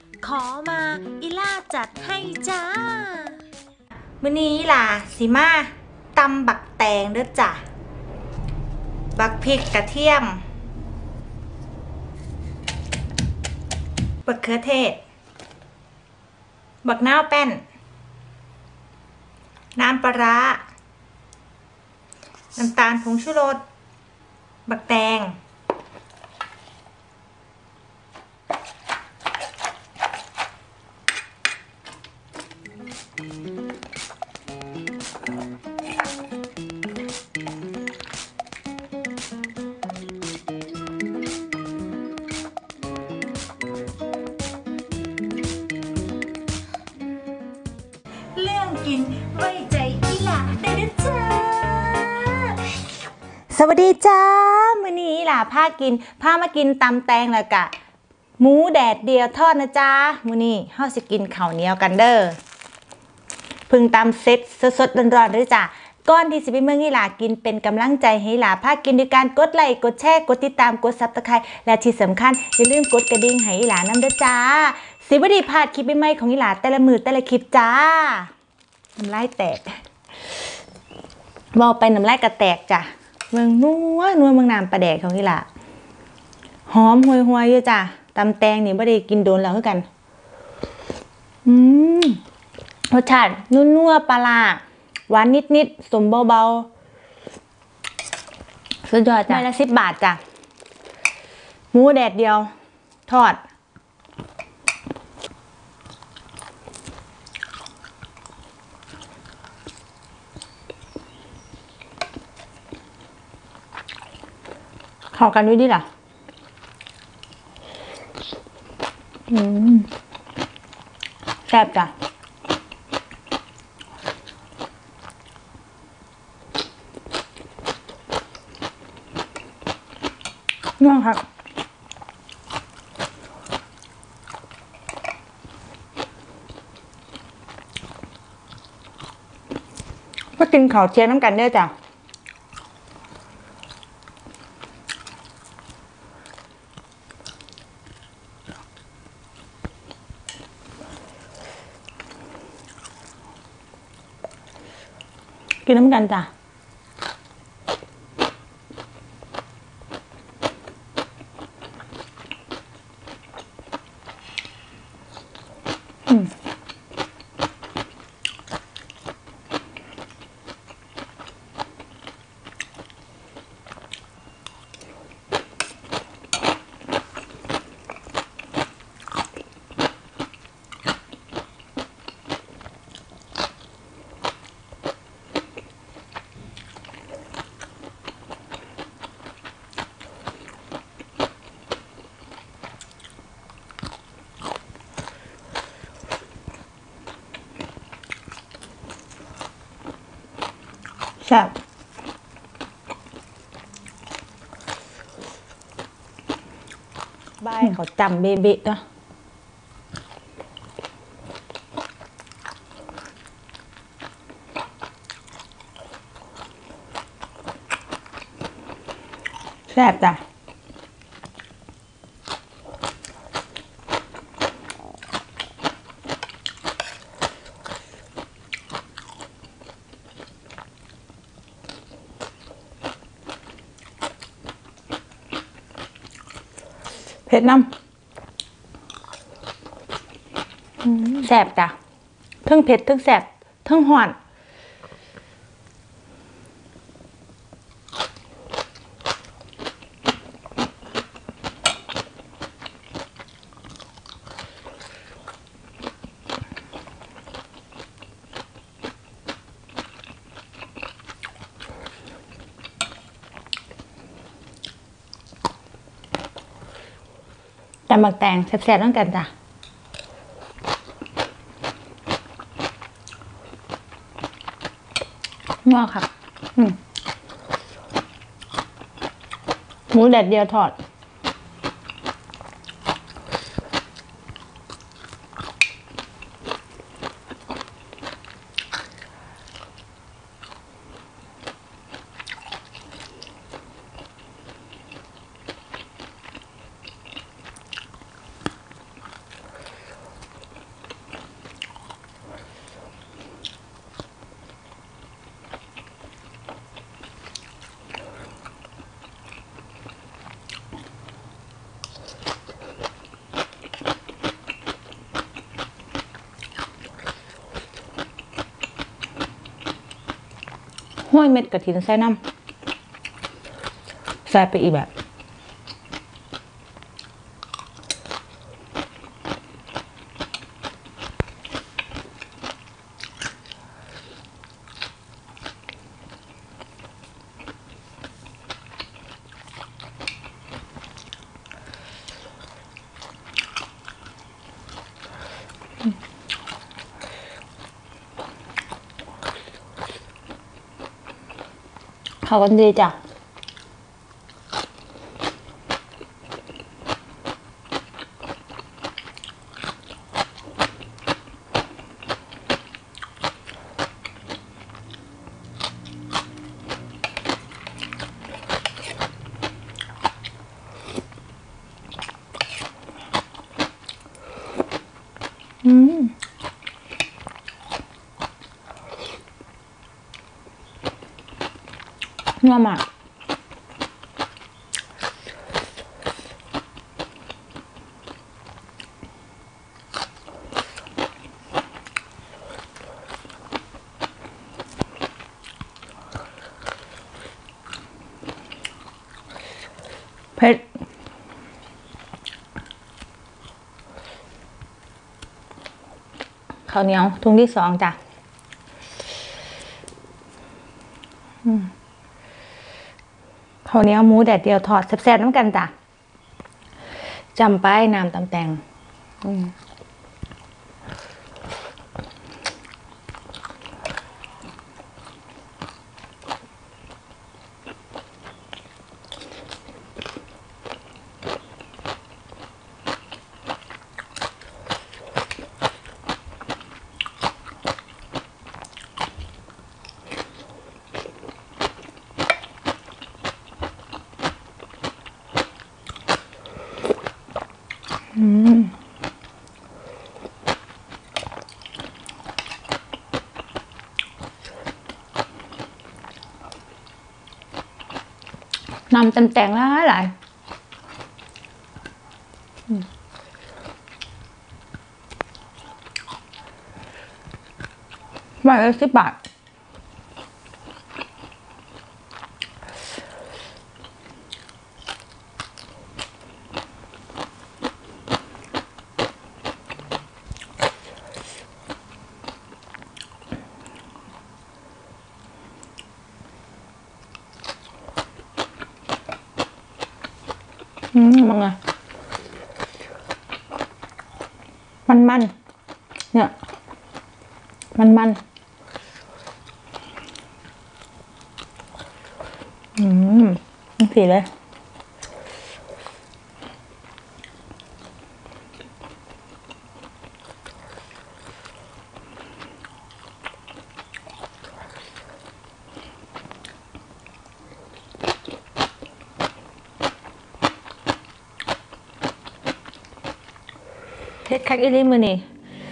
ขอมาอีล่าจัดให้จ้ามื้อนี้ล่ะสิมาตำบักแตงเด้อจ้ะบักพริกกระเทียมบักเขือเทศบักนาวแป้นน้ำปลาร้าน้ำตาลผงชูรสบักแตงเรื่องกินไว้ใจอีหล่าได้เด้อจ้าสวัสดีจ้ามื้อนี้อีหล่าพามากินตำแตงแล้วกะหมูแดดเดียวทอดนะจ้ามื้อนี้เฮาสิกินข้าวเหนียวกันเด้อเพึ่งตำเสร็จสดๆร้อนๆเลยจ้าก่อนที่สิไปเมืองอีหล่ากินเป็นกำลังใจให้อีหล่าพากินด้วยการกดไลค์กดแชร์กดติดตามกด Subscribe และที่สำคัญอย่าลืมกดกระดิ่งให้อีหล่านำเด้อจ้าสิบ่ได้พลาดคลิปใหม่ๆของอีหล่าแต่ละมื้อแต่ละคลิปจ้าน้ำลายแตกบอกไปน้ำลายกระแตกจ้ะเมืองนัวเมืองน้ำปลาแดกของอีหล่าหอมห่วยๆอยู่จ้ะตำแตงนี่บ่ได้กินโดนแล้วคือกันรสชาตินัวๆปลาร้าหวานนิดๆสมเบาๆสุดยอดจ้ะไม้ละ10 บาทจ้ะหมูแดดเดียวทอดเข้ากันด้วยดิล่ะแซ่บจ้ะน้องครับมากินข้าวเชียงน้ำกันเด้อจ้ะกินน้ำกันจ้ะแซ่บบ้ายเขาจำเบ๊ะๆเนาะแซ่บจ้ะเผ็ดน้ำแซ่บจ้ะทั้งเผ็ดทั้งแซ่บทั้งหวานแต่หมักแตงแซ่บๆต้องกันจ้ะว้าวค่ะหมูแดดเดียวทอดห้อยเม็ดกระถินใส่น้ำใส่ไปอีกแบบเข้ากันดีจ้ะนัวมากเผ็ดข้าวเหนียวถุงที่2จ้ะข้าวเหนียวหมูแดดเดียวทอดแซ่บๆน้ำกันจ้ะจำไปน้ำตำแตงน้ำตำแตงหลายใบละ10 บาทมังไงมันเนี่ยมันสีเลยเฮ็ดคักอีหลีมื้อนี้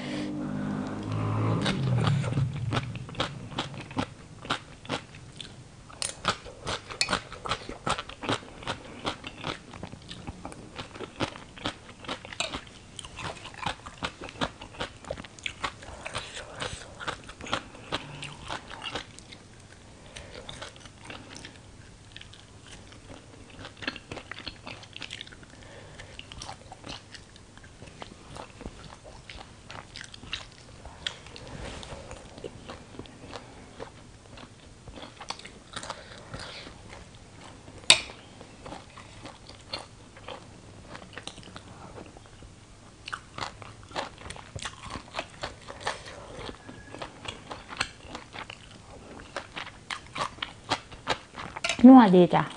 นัวดีจ้ะ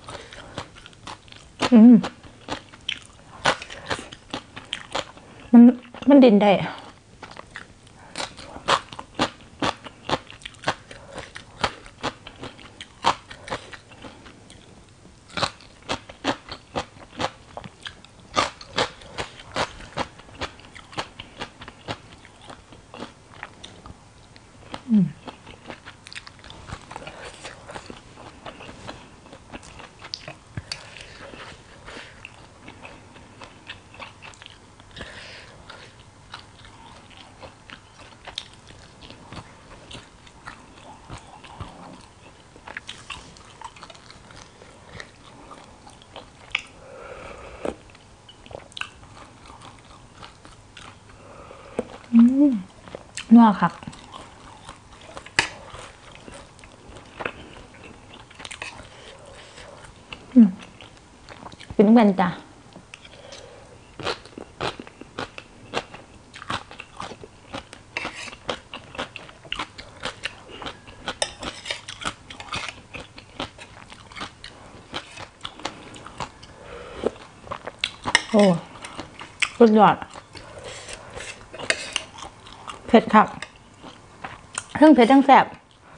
มันดินได้นัวครับเป็นกันจ้ะโอ้สุดยอดเผ็ดครับทั้งเผ็ดทั้งแซ่บ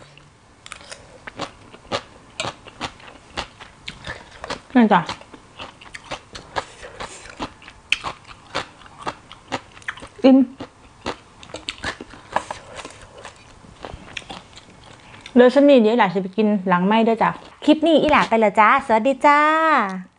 นั่นจ้ะอิ่มเดี๋ยวฉันมีเดี๋ยวหลานจะไปกินหลังไม้ด้วยจ้ะคลิปนี้อีหลาไปแล้วจ้าสวัสดีจ้า